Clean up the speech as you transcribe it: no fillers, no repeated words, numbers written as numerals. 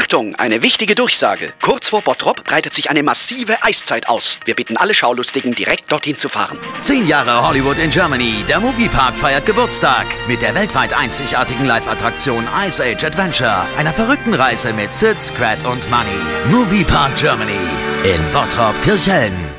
Achtung, eine wichtige Durchsage. Kurz vor Bottrop breitet sich eine massive Eiszeit aus. Wir bitten alle Schaulustigen, direkt dorthin zu fahren. 10 Jahre Hollywood in Germany. Der Moviepark feiert Geburtstag. Mit der weltweit einzigartigen Live-Attraktion Ice Age Adventure. Einer verrückten Reise mit Sid, Scrat und Money. Moviepark Germany in Bottrop-Kirchhellen.